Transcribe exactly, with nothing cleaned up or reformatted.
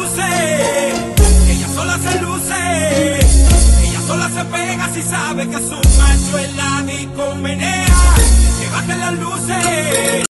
luce, ella sola se luce, ella sola se pega si sabe que su macho es la disco menea, que bajen las luces.